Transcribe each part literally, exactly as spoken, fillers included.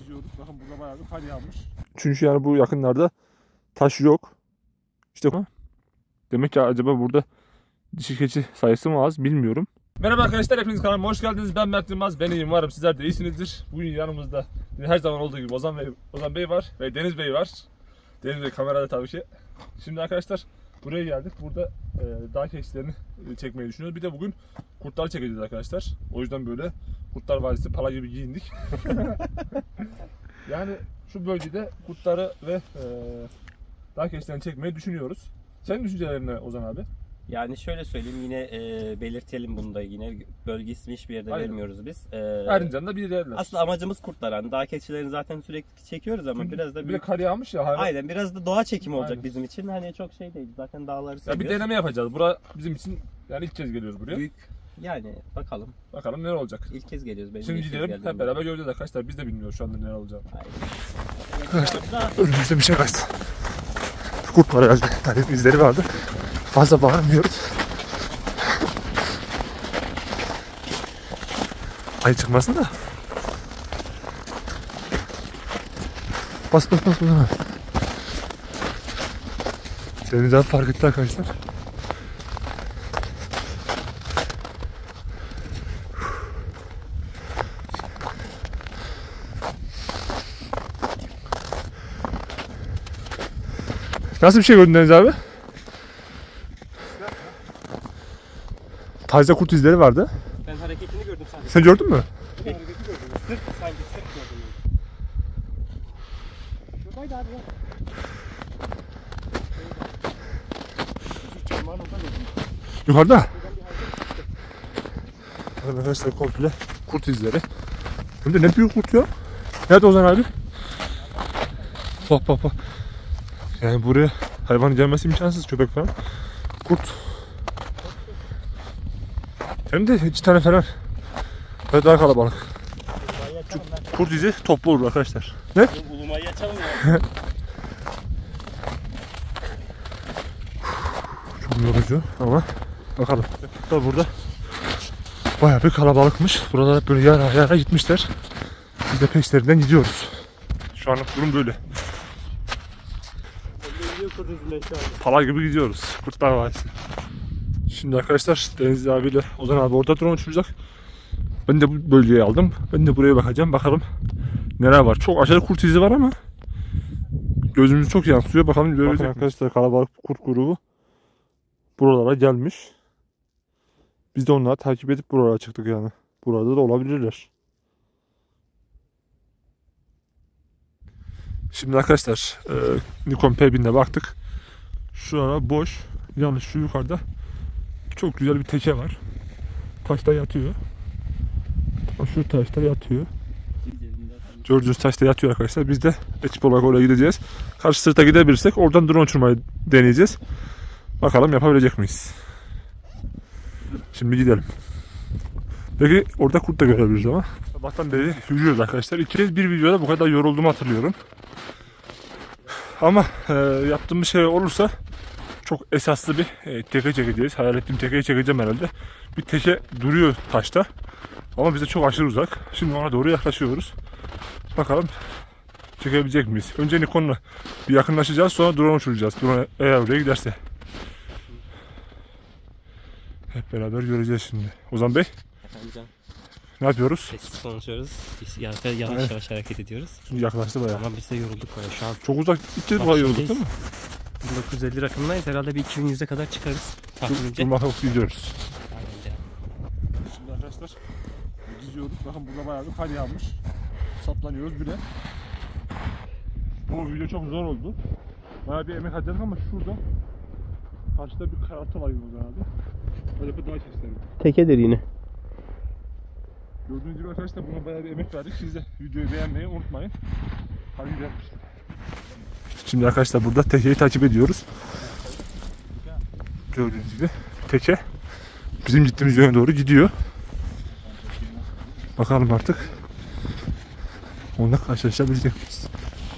diziyoruz. Bakın burada bayağı bir kar yağmış. Çünkü yani bu yakınlarda taş yok. İşte demek ki acaba burada dişi keçi sayısı mı az bilmiyorum. Merhaba arkadaşlar, hepiniz kanalıma hoş geldiniz. Ben Mert Yılmaz. Ben iyiyim, varım. Sizler de iyisinizdir. Bugün yanımızda her zaman olduğu gibi Ozan Bey, Ozan Bey var ve Deniz Bey var. Deniz Bey kamerada tabii ki. Şimdi arkadaşlar buraya geldik. Burada e, dağ keçilerini e, çekmeyi düşünüyoruz. Bir de bugün kurtlar çekeceğiz arkadaşlar. O yüzden böyle Kurtlar Vadisi pala gibi giyindik. Yani şu bölgede kurtları ve e, dağ keçilerini çekmeyi düşünüyoruz. Senin düşüncelerin ne Ozan abi? Yani şöyle söyleyeyim, yine e, belirtelim bunu da, yine bölge ismi hiçbir yerde Aynen. vermiyoruz biz. E, Erzincan'da bir yerler. Aslında amacımız kurtlar. Yani dağ keçilerini zaten sürekli çekiyoruz ama Çünkü biraz da bir bir, de kar yağmış ya. Hayvan... aynen biraz da doğa çekimi olacak Aynen. bizim için. Hani çok şey değil. Zaten dağları Ya seviyoruz. bir deneme yapacağız. Bura bizim için yani ilk kez geliyoruz buraya. Büyük. Yani bakalım. Bakalım neler olacak. İlk kez geliyoruz. Benim Şimdi ilk kez gidelim geldiğim hep beraber göreceğiz arkadaşlar. Biz de bilmiyoruz şu anda neler olacak. Arkadaşlar önümüzde bir şey kaçtı. Kurt var herhalde. Yani izleri vardı. Fazla bağırmıyoruz. Ay çıkmasın da. Bas bas bas bas. Deniz abi fark etti arkadaşlar. Nasıl bir şey gördün Deniz abi? Taze kurt izleri vardı. Ben hareketini gördüm sadece. Sen gördün mü? Ben hareketi gördüm. Sırt sanki sırt gördüm. Şuradaydı abi ya. Yukarıda. Arkadaşlar komple kurt izleri. Hem de ne büyük kurt ya. Nerede Ozan abi? Bak bak bak. Yani buraya hayvanın gelmesi imkansız, köpek falan. Kurt. Hem de iki tane falan. Ve daha kalabalık. Kurt izi toplu olur arkadaşlar. Ne? Ulumayı açalım ya. Çok yorucu ama bakalım. Kurtlar burada bayağı bir kalabalıkmış. Buralar hep böyle yara yara gitmişler. Biz de peşlerinden gidiyoruz. Şu anlık durum böyle. Pala gibi gidiyoruz. Kurtlar Vadisi. Şimdi arkadaşlar Deniz abiyle Ozan abi orada drone uçuracak. Ben de bu bölgeye aldım. Ben de buraya bakacağım. Bakalım neler var. Çok aşırı kurt izi var ama gözümüz çok yansıyor. Bakalım görecek miyiz? Arkadaşlar kalabalık kurt grubu buralara gelmiş. Biz de onları takip edip buralara çıktık yani. Burada da olabilirler. Şimdi arkadaşlar e, Nikon P bin'e baktık. Şu ara boş. Yalnız şu yukarıda çok güzel bir teke var. Taşta yatıyor. Şu taşta yatıyor. Gördüğünüz taşta yatıyor arkadaşlar. Biz de ekip olarak oraya gideceğiz. Karşı sırta gidebilirsek oradan drone uçurmayı deneyeceğiz. Bakalım yapabilecek miyiz? Şimdi gidelim. Peki orada kurt da görebiliriz ama. Sabahtan beri yürüyoruz arkadaşlar. İlk kez bir videoda bu kadar yorulduğumu hatırlıyorum. Ama e, yaptığımız şey olursa çok esaslı bir e, teke çekeceğiz. Hayal ettiğim tekeyi çekeceğim herhalde. Bir teke duruyor taşta. Ama bize çok aşırı uzak. Şimdi ona doğru yaklaşıyoruz. Bakalım çekebilecek miyiz? Önce Nikon'la bir yakınlaşacağız. Sonra drone uçuracağız. Drone eğer oraya giderse. Hep beraber göreceğiz şimdi. Ozan Bey. Efendim canım. Ne yapıyoruz? Sessiz konuşuyoruz. Biz yavaş yavaş, Evet. yavaş hareket ediyoruz. Şimdi yaklaştı bayağı. Ama biz de yorulduk bayağı şu an. Çok uzak. İlk kez Bak, bayağı yorulduk şimdiyiz. değil mi? bin dokuz yüz elli rakımındayız. Herhalde bir iki bin yüze kadar çıkarız. Tahminimce. Durmak yok, gidiyoruz. Aynen. Şimdi arkadaşlar gidiyoruz. Bakın burada bayağı bir kar yağmış. Saplanıyoruz bile. Bu video çok zor oldu. Bayağı bir emek harcadık ama şurada karşıda bir karartı var Ozan abi. Böyle bir dağ keçileri. Tekedir yine. Gördüğünüz gibi arkadaşlar buna bayağı bir emek verdik. Siz de videoyu beğenmeyi unutmayın. Hadi gidelim. Şimdi arkadaşlar burada tekeyi takip ediyoruz. Gördüğünüz gibi teke bizim gittiğimiz yöne doğru gidiyor. Bakalım artık onunla karşılaşabilecek miyiz?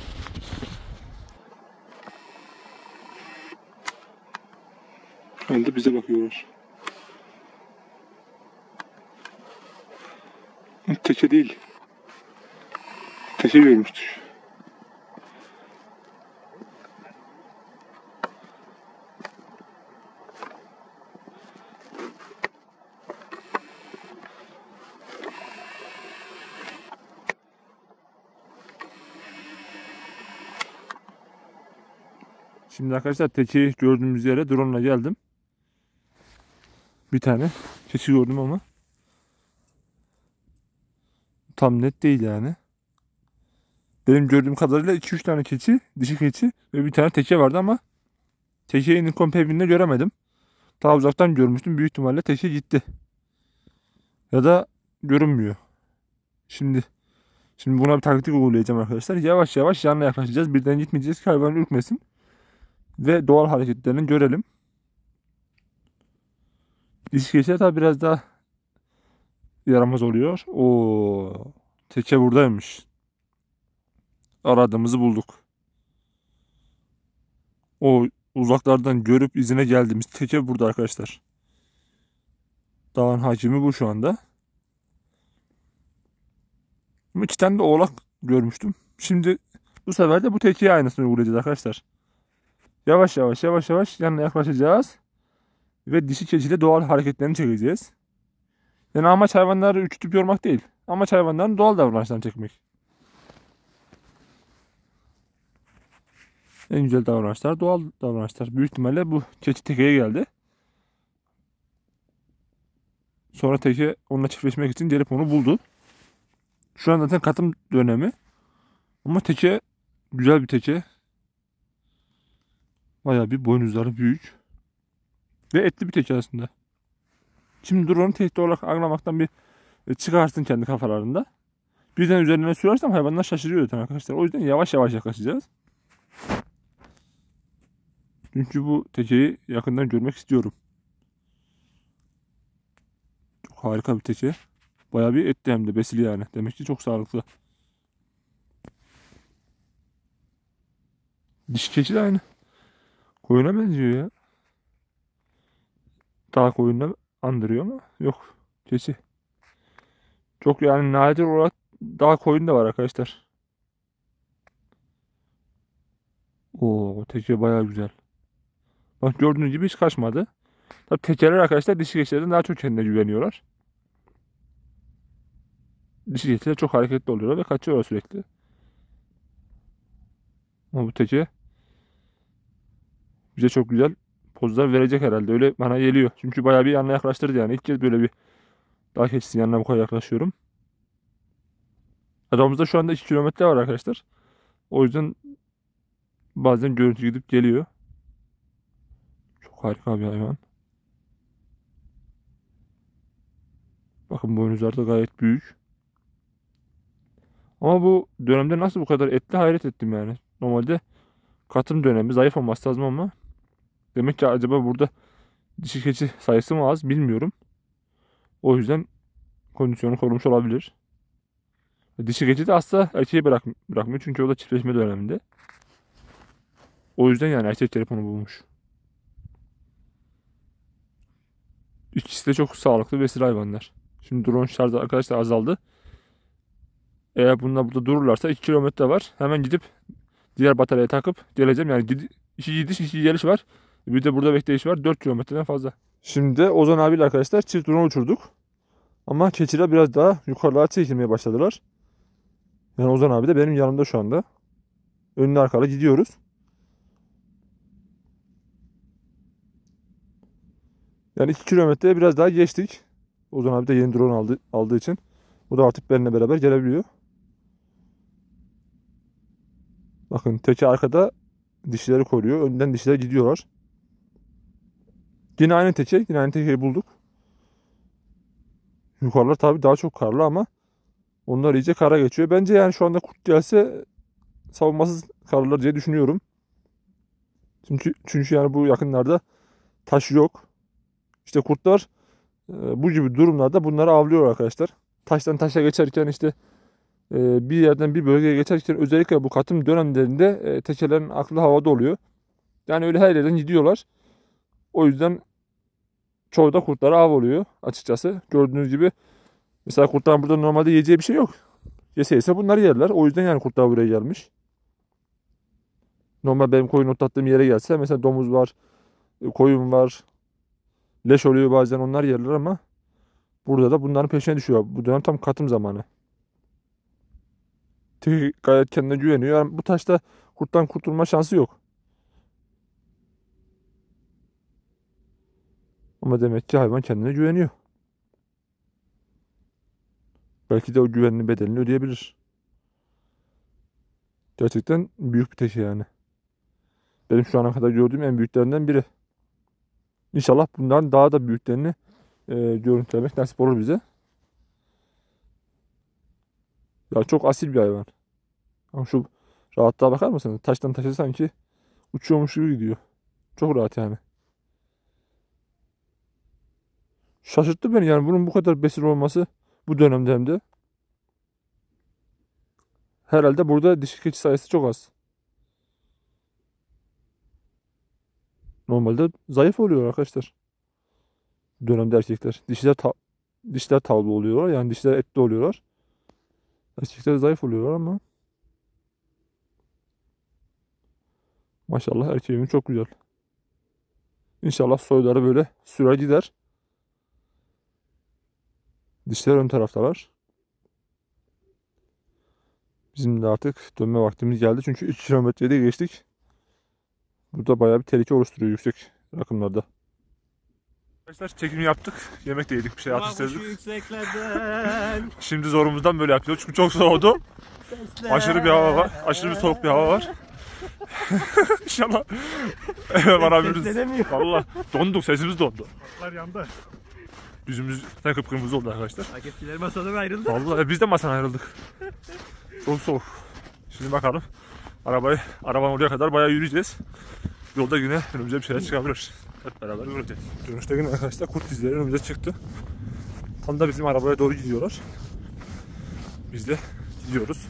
Şu anda bize bakıyorlar. Teke değil. Teke görmüştük. Şimdi arkadaşlar tekeyi gördüğümüz yere drone ile geldim. Bir tane keçi gördüm ama tam net değil yani. Benim gördüğüm kadarıyla iki üç tane keçi, dişi keçi ve bir tane teke vardı ama tekeyi Nikon P bir'inde göremedim. Daha uzaktan görmüştüm. Büyük ihtimalle teke gitti. Ya da görünmüyor. Şimdi şimdi buna bir taktik uygulayacağım arkadaşlar. Yavaş yavaş yanına yaklaşacağız. Birden gitmeyeceğiz ki hayvan ürkmesin. Ve doğal hareketlerini görelim. Dişi keçiler tabi biraz daha yaramaz oluyor. Oo, teke buradaymış. Aradığımızı bulduk. O uzaklardan görüp izine geldiğimiz teke burada arkadaşlar. Dağın hacmi bu şu anda. Ama iki tane de oğlak görmüştüm. Şimdi bu sefer de bu tekeye aynısını uygulayacağız arkadaşlar. Yavaş yavaş yavaş yavaş yanına yaklaşacağız. Ve dişi keçiyle doğal hareketlerini çekeceğiz. Yani amaç hayvanları ürkütüp yormak değil. Amaç hayvanların doğal davranışlarını çekmek. En güzel davranışlar doğal davranışlar. Büyük ihtimalle bu keçi tekeye geldi. Sonra teke onunla çiftleşmek için gelip onu buldu. Şu an zaten katım dönemi. Ama teke güzel bir teke. Bayağı bir boynuzları büyük. Ve etli bir teke aslında. Şimdi drone'u tehdit olarak anlamaktan bir çıkarsın kendi kafalarında. Birden üzerine sürersem hayvanlar şaşırıyor zaten arkadaşlar. O yüzden yavaş yavaş yaklaşacağız. Çünkü bu tekeyi yakından görmek istiyorum. Çok harika bir teke. Bayağı bir etli hem de besili yani. Demek ki çok sağlıklı. Dişi keçi de aynı. Koyuna benziyor ya. Dağ koyununa andırıyor ama yok. Keçi. Çok yani nadir olarak dağ koyun da var arkadaşlar. Oo, teke bayağı güzel. Bak gördüğünüz gibi hiç kaçmadı. Tabii tekeler arkadaşlar dişi keçilerden daha çok kendine güveniyorlar. Dişi keçiler çok hareketli oluyorlar ve kaçıyorlar sürekli. Ama bu teke bize çok güzel pozlar verecek herhalde. Öyle bana geliyor. Çünkü bayağı bir yanına yaklaştırdı yani. İlk kez böyle bir dağ keçisinin yanına bu kadar yaklaşıyorum. Adamımızda şu anda iki kilometre var arkadaşlar. O yüzden bazen görüntü gidip geliyor. Çok harika bir hayvan. Bakın boynuzları da gayet büyük. Ama bu dönemde nasıl bu kadar etli hayret ettim yani. Normalde katım dönemi zayıf olması lazım ama demek ki acaba burada dişi keçi sayısı mı az bilmiyorum. O yüzden kondisyonu korumuş olabilir. Dişi keçi de asla erkeği bırak, bırakmıyor çünkü o da çiftleşme döneminde. O yüzden yani erkek gelip onu bulmuş. İkisi de çok sağlıklı besili hayvanlar. Şimdi drone şarjı arkadaşlar azaldı. Eğer bunlar burada dururlarsa iki kilometre var. Hemen gidip diğer bataryaya takıp geleceğim. Yani gidi, iki gidiş iki geliş var. Bir de burada bekleyiş var. dört kilometreden fazla. Şimdi Ozan abiyle arkadaşlar çift drone uçurduk. Ama keçiler biraz daha yukarılara çekilmeye başladılar. Yani Ozan abi de benim yanımda şu anda. Önlü arkalı gidiyoruz. Yani iki kilometreye biraz daha geçtik. Ozan abi de yeni drone aldı, aldığı için. Bu da artık benimle beraber gelebiliyor. Bakın teki arkada dişileri koruyor. Önden dişiler gidiyorlar. Yine aynı teke. Yine aynı tekeyi bulduk. Yukarılar tabii daha çok karlı ama onlar iyice kara geçiyor. Bence yani şu anda kurt gelse savunmasız kalırlar diye düşünüyorum. Çünkü, çünkü yani bu yakınlarda taş yok. İşte kurtlar e, bu gibi durumlarda bunları avlıyor arkadaşlar. Taştan taşa geçerken işte e, bir yerden bir bölgeye geçerken özellikle bu katım dönemlerinde e, tekelerin aklı havada oluyor. Yani öyle her yerden gidiyorlar. O yüzden çoğu da kurtlara av oluyor açıkçası. Gördüğünüz gibi mesela kurtların burada normalde yiyeceği bir şey yok. Yese yese bunları yerler. O yüzden yani kurtlar buraya gelmiş. Normal benim koyun otlattığım yere gelse mesela domuz var, koyun var, leş oluyor bazen onlar yerler ama burada da bunların peşine düşüyor. Bu dönem tam katım zamanı. Teki gayet kendine güveniyor. Yani bu taşta kurttan kurtulma şansı yok. Ama demek ki hayvan kendine güveniyor. Belki de o güveninin bedelini ödeyebilir. Gerçekten büyük bir teki yani. Benim şu ana kadar gördüğüm en büyüklerinden biri. İnşallah bundan daha da büyüklerini e, görüntülemek nasip olur bize. Ya çok asil bir hayvan. Ama şu rahatlığa bakar mısınız? Taştan taşa sanki uçuyormuş gibi gidiyor. Çok rahat yani. Şaşırttı beni yani bunun bu kadar besin olması bu dönemde hem de. Herhalde burada dişi keçi sayısı çok az. Normalde zayıf oluyor arkadaşlar. Bu dönemde erkekler. Dişiler ta dişler tavlı oluyorlar. Yani dişler etli oluyorlar. Erkekler zayıf oluyorlar ama maşallah erkeğimiz çok güzel. İnşallah soyları böyle sürer gider. Dişler ön taraftalar. Bizim de artık dönme vaktimiz geldi. Çünkü üç kilometreyi de geçtik. Burada bayağı bir tehlike oluşturuyor yüksek rakımlarda. Arkadaşlar çekimi yaptık. Yemek de yedik, bir şey atıştırdık. Şimdi zorumuzdan böyle yapıyoruz çünkü çok soğudu. Aşırı bir hava var. Aşırı bir soğuk bir hava var. İnşallah varabiliriz. Valla donduk, sesimiz dondu. Atlar yandı. Yüzümüz ne kıpkırmızı oldu arkadaşlar. Takipçiler masadan ayrıldı. Vallahi biz de masadan ayrıldık. Çok soğuk. Şimdi bakalım. Arabayı, arabanın oraya kadar bayağı yürüyeceğiz. Yolda yine önümüze bir şeyler çıkabilir. Hep beraber göreceğiz. Dönüşte yine arkadaşlar kurt izleri önümüze çıktı. Tam da bizim arabaya doğru gidiyorlar. Biz de gidiyoruz.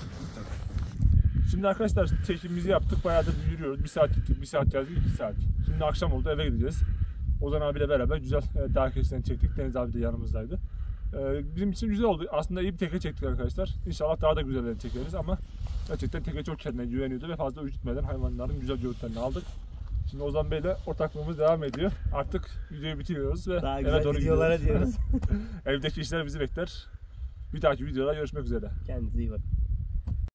Şimdi arkadaşlar çekimimizi yaptık. Bayağı da yürüyoruz. Bir saat gittik, bir saat geldik, iki saat. Şimdi akşam oldu, eve gideceğiz. Ozan abiyle beraber güzel e, dağ keçilerini çektik. Deniz abi de yanımızdaydı. E, bizim için güzel oldu. Aslında iyi bir teke çektik arkadaşlar. İnşallah daha da güzellerini çekeriz ama gerçekten teke çok kendine güveniyordu ve fazla üşütmeden hayvanların güzel görüntülerini aldık. Şimdi Ozan Bey'le ortaklığımız devam ediyor. Artık videoyu bitiriyoruz ve Daha eve güzel doğru videolara gidiyoruz. diyoruz. Evdeki işler bizi bekler. Bir dahaki videoda görüşmek üzere. Kendinize iyi bakın.